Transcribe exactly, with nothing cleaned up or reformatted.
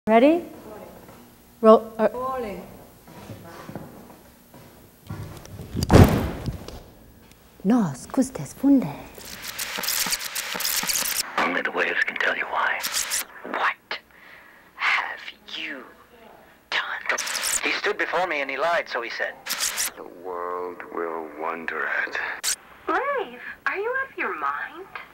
Ready? Roll. Uh, Rolling. Nos gustes funde. Only the waves can tell you why. What have you done? He stood before me and he lied, so he said. The world will wonder at. Wave, are you out of your mind?